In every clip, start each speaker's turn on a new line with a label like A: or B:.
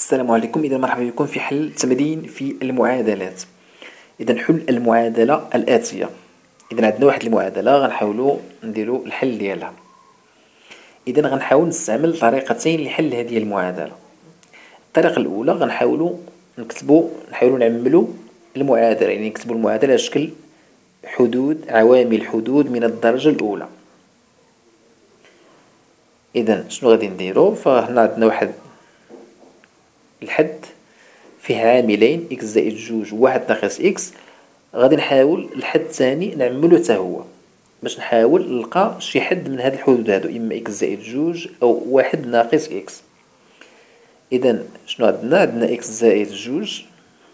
A: السلام عليكم. إذا مرحبا بكم في حل تمرين في المعادلات. إذا حل المعادلة الآتية. إذا عندنا واحد المعادلة غنحاولو نديرو الحل ديالها. إذا غنحاول نستعمل طريقتين لحل هذه المعادلة. الطريقة الأولى غنحاولو نحاولو نعملو المعادلة، يعني نكتبو المعادلة على شكل عوامل حدود من الدرجة الأولى. إذا شنو غادي نديرو؟ فهنا عندنا واحد الحد فيه عاملين إكس زائد جوج وواحد ناقص إكس. غادي نحاول الحد الثاني نعملو حتى هو باش نحاول نلقى شي حد من هاد الحدود هادو، إما إكس زائد جوج أو واحد ناقص إكس. إذا شنو عندنا إكس زائد جوج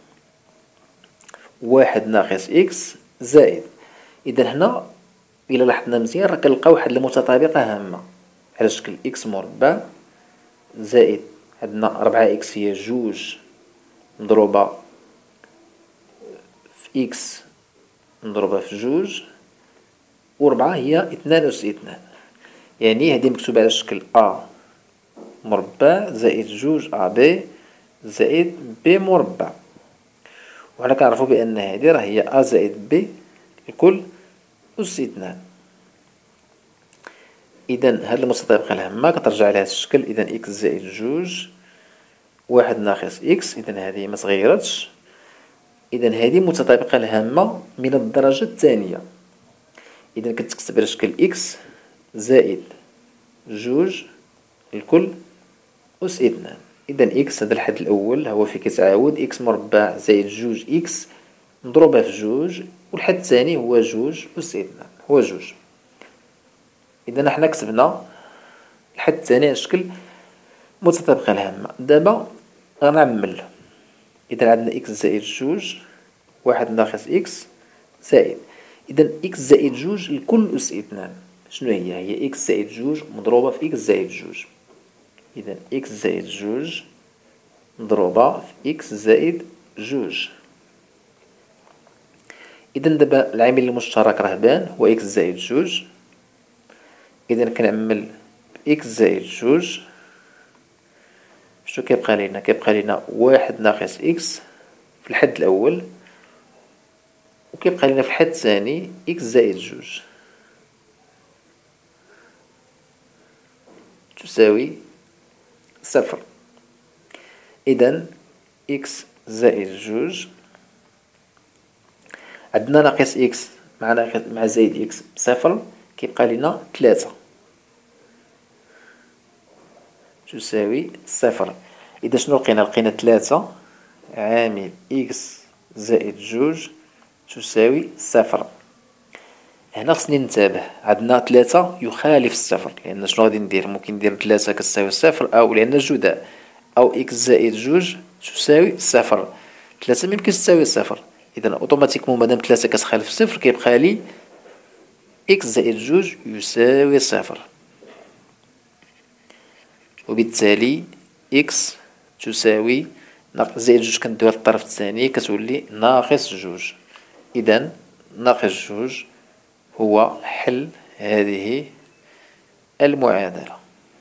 A: واحد ناقص إكس زائد. إذا هنا إلا لاحظنا مزيان راه كنلقاو واحد المتطابقة هامة على شكل إكس مربع زائد عندنا ربعة إكس هي جوج مضروبة في إكس مضروبة في جوج وربعة هي اثنان أس اثنان، يعني هذه مكتوبة على شكل أ مربع زائد جوج أ بي زائد بي مربع. وحنا كنعرفو بأن هذه راه هي أ زائد بي الكل أس اثنان. إذا هاد المتطابقة الهامة كترجع لهذا الشكل. إذا إكس زائد جوج واحد ناقص إكس، إذا هذه متغيرتش. إذا هذه المتطابقة الهامة من الدرجة الثانية. إذا كتكتب على شكل إكس زائد جوج الكل أس اثنان. إذا إكس هذا الحد الأول هو فيه كيتعاود إكس مربع زائد جوج إكس مضروبة في جوج، والحد الثاني هو جوج أس اثنان هو جوج. إذا حنا كتبنا الحد الثاني على شكل متطابقة الهامة. دابا غنعمل. إذا عندنا إكس زائد جوج واحد ناقص إكس زائد. إذا إكس زائد جوج الكل أس اثنان شنو هي إكس زائد جوج مضروبة في إكس زائد جوج. إذا إكس زائد جوج مضروبة في إكس زائد جوج. إذا دابا العامل المشترك راه بان هو إكس زائد جوج. إذا كنعمل إكس زائد جوج شنو كيبقى لينا؟ كيبقى لينا واحد ناقص إكس في الحد الأول، وكيبقى لينا في الحد الثاني إكس زائد جوج تساوي صفر. إذا إكس زائد جوج عندنا ناقص إكس مع زائد إكس بصفر، كيبقى لينا تلاتة تساوي صفر. إذا شنو لقينا تلاتة عامل إكس زائد جوج تساوي صفر. هنا خصني ننتبه، عندنا تلاتة يخالف الصفر، لأن شنو غادي ندير؟ ممكن ندير تلاتة كتساوي صفر، أو لأن جداء، أو إكس زائد جوج تساوي صفر. تلاتة ميمكنش تساوي صفر، إذا أوتوماتيكمون مادام تلاتة كتخالف صفر كيبقى لي إكس زائد جوج يساوي صفر، وبالتالي إكس تساوي زائد جوج كندوها للطرف الثاني كتولي ناقص جوج. إذا ناقص جوج هو حل هذه المعادلة.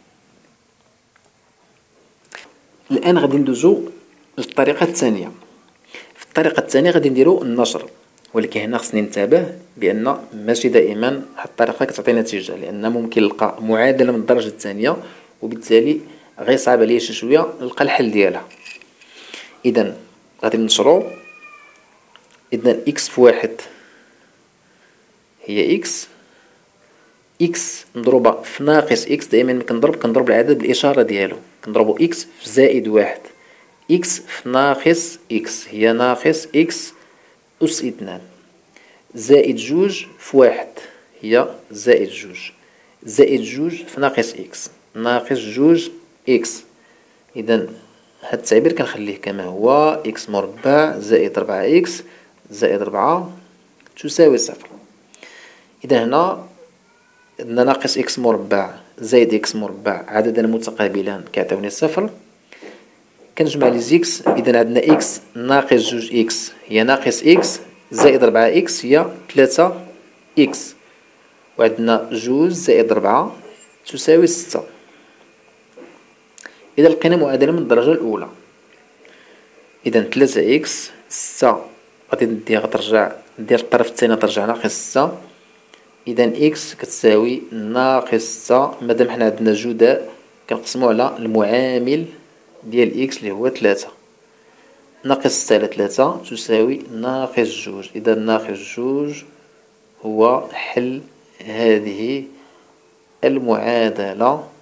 A: الآن غادي ندوزو للطريقة الثانية. في الطريقة الثانية غادي نديرو النشر، ولكن هنا خصني ننتبه بأن ماشي دائما هاد الطريقة كتعطي نتيجة، لأن ممكن نلقى معادلة من الدرجة الثانية وبالتالي غيصعب عليا شي شوية نلقى الحل ديالها. إذا غادي ننشرو. إذا إكس في واحد هي إكس، إكس مضروبة في ناقص إكس. دائما ملي كنضرب العدد بالإشارة ديالو، كنضربو إكس في زائد واحد. إكس في ناقص إكس هي ناقص إكس أس اثنان، زائد جوج في واحد هي زائد جوج، زائد جوج في ناقص إكس ناقص جوج إكس. إذا هاد التعبير كنخليه كما هو، إكس مربع زائد ربعة إكس زائد ربعة تساوي صفر. إذا هنا عندنا ناقص إكس مربع زائد إكس مربع عددان متقابلان كيعطيوني صفر. كنجمع لي زيكس. إذا عندنا إكس ناقص جوج إكس هي ناقص إكس زائد ربعة إكس هي تلاتة إكس، وعندنا جوج زائد ربعة تساوي ستة. إذا لقينا معادلة من الدرجة الأولى. إذا 3 إكس 6 غادي غترجع دير الطرف الثاني ترجع ناقص 6. إذا إكس كتساوي ناقص 6. مادام حنا عندنا جداء كنقسمو على المعامل ديال إكس اللي هو 3. ناقص 6 على 3 تساوي ناقص 2. إذا ناقص 2 هو حل هذه المعادلة